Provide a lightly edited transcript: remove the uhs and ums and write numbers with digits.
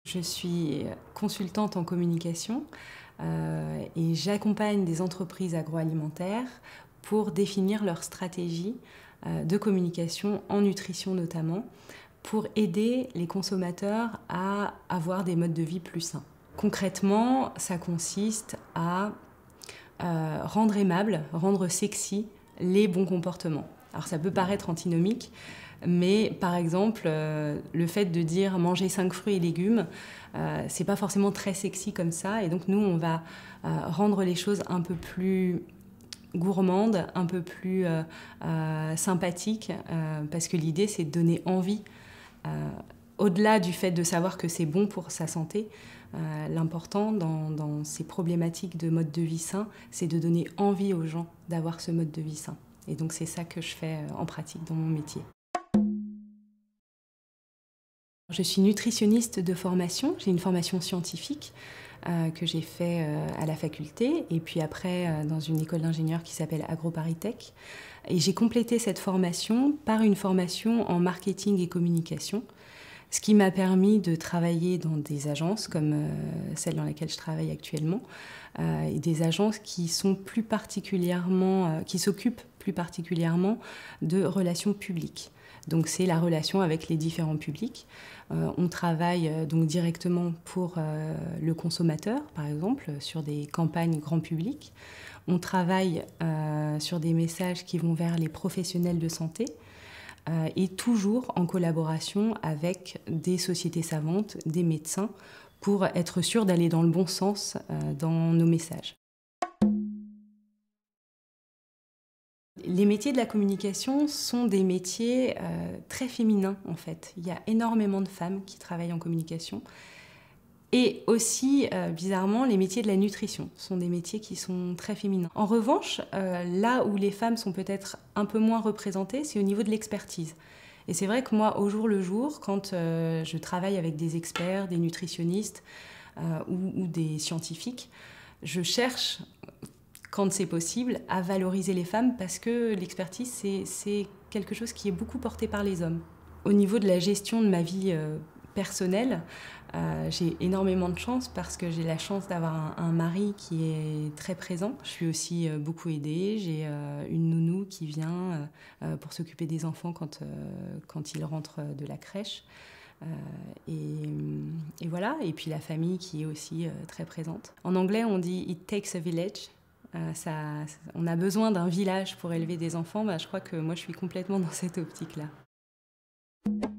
Je suis consultante en communication et j'accompagne des entreprises agroalimentaires pour définir leur stratégie de communication en nutrition notamment, pour aider les consommateurs à avoir des modes de vie plus sains. Concrètement, ça consiste à rendre aimables, rendre sexy les bons comportements. Alors ça peut paraître antinomique, mais par exemple, le fait de dire manger 5 fruits et légumes, c'est pas forcément très sexy comme ça. Et donc nous, on va rendre les choses un peu plus gourmandes, un peu plus sympathiques, parce que l'idée, c'est de donner envie. Au-delà du fait de savoir que c'est bon pour sa santé, l'important dans ces problématiques de mode de vie sain, c'est de donner envie aux gens d'avoir ce mode de vie sain. Et donc c'est ça que je fais en pratique dans mon métier. Je suis nutritionniste de formation, j'ai une formation scientifique que j'ai fait à la faculté et puis après dans une école d'ingénieurs qui s'appelle AgroParisTech. Et j'ai complété cette formation par une formation en marketing et communication, ce qui m'a permis de travailler dans des agences comme celle dans laquelle je travaille actuellement, et des agences qui sont plus particulièrement, qui s'occupent plus particulièrement de relations publiques. Donc c'est la relation avec les différents publics. On travaille donc directement pour le consommateur, par exemple, sur des campagnes grand public. On travaille sur des messages qui vont vers les professionnels de santé, et toujours en collaboration avec des sociétés savantes, des médecins, pour être sûr d'aller dans le bon sens dans nos messages. Les métiers de la communication sont des métiers très féminins en fait. Il y a énormément de femmes qui travaillent en communication. Et aussi, bizarrement, les métiers de la nutrition sont des métiers qui sont très féminins. En revanche, là où les femmes sont peut-être un peu moins représentées, c'est au niveau de l'expertise. Et c'est vrai que moi, au jour le jour, quand je travaille avec des experts, des nutritionnistes ou des scientifiques, je cherche, quand c'est possible, à valoriser les femmes parce que l'expertise, c'est quelque chose qui est beaucoup porté par les hommes. Au niveau de la gestion de ma vie personnelle, j'ai énormément de chance parce que j'ai la chance d'avoir un mari qui est très présent. Je suis aussi beaucoup aidée. J'ai une nounou qui vient pour s'occuper des enfants quand ils rentrent de la crèche. Et voilà. Et puis la famille qui est aussi très présente. En anglais, on dit « it takes a village ». On a besoin d'un village pour élever des enfants. Je crois que moi, je suis complètement dans cette optique-là.